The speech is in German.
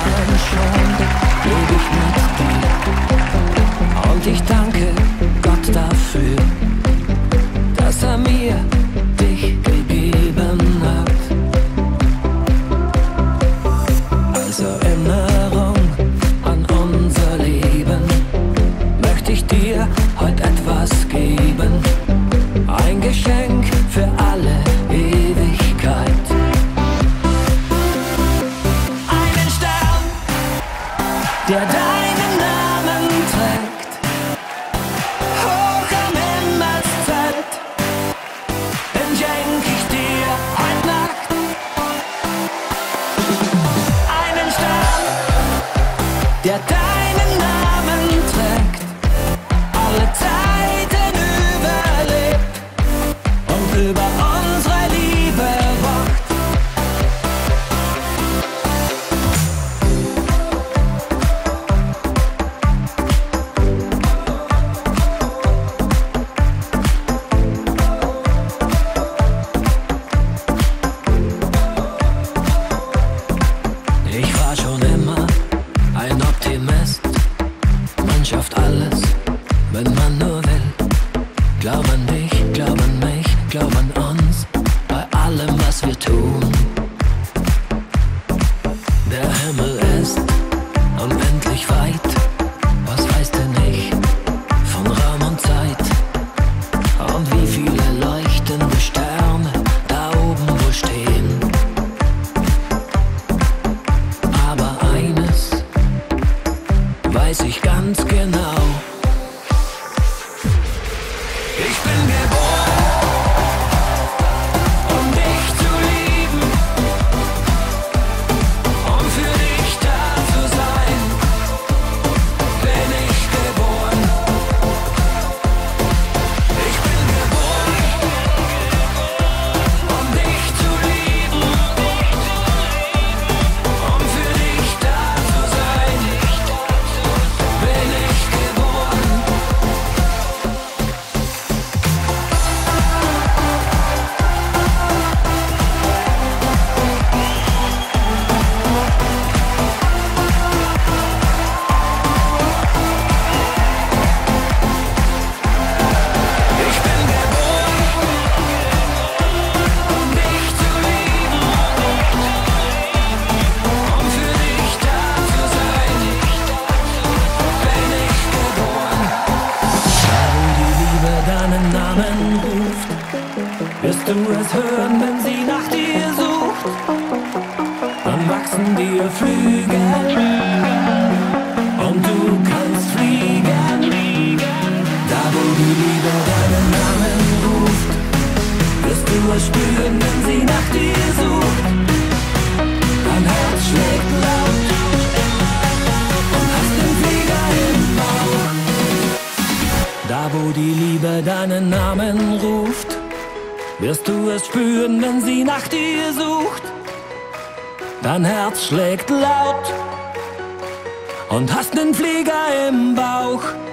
Jahren schon lebe ich mit dir. Und ich danke Gott dafür, dass er mir dich gegeben hat. Als Erinnerung an unser Leben möchte ich dir heute etwas geben. Ein Geschenk für alle Ewigkeit. Einen Stern, der deinen Namen trägt, hoch am Himmelszelt, den schenk ich dir heute Nacht. Einen Stern, der deinen Namen trägt, alle Zeiten überlebt und über unsere Liebe wacht. Ich war schon immer ein Optimist. Man schafft alles, wenn man nur will. Glaub an dich, glaub an mich, glaub an uns, bei allem, was wir tun. Der Himmel ist unendlich weit. Was weiß denn ich von Raum und Zeit? Und wie viele leuchtende Sterne da oben wohl stehen. Aber eines weiß ich ganz genau: ich bin geboren, um dich zu lieben, um für dich da zu sein. Bin ich geboren. Ich bin geboren, um dich zu lieben, um für dich da zu sein. Bin ich geboren. Ich bin geboren, um dich zu lieben, um für dich da zu sein. Bin ich geboren. Da wo die Liebe deinen Namen ruft, wirst du es hören, wenn sie nach dir sucht. Dann wachsen dir Flügel und du kannst fliegen. Da wo die Liebe deinen Namen ruft, wirst du es spüren, wenn sie nach dir sucht. Dein Herz schlägt laut und hast den Flieger im Bauch. Da wo die Liebe deinen Namen ruft, wirst du es spüren, wenn sie nach dir sucht. Dein Herz schlägt laut und hast den Flieger im Bauch.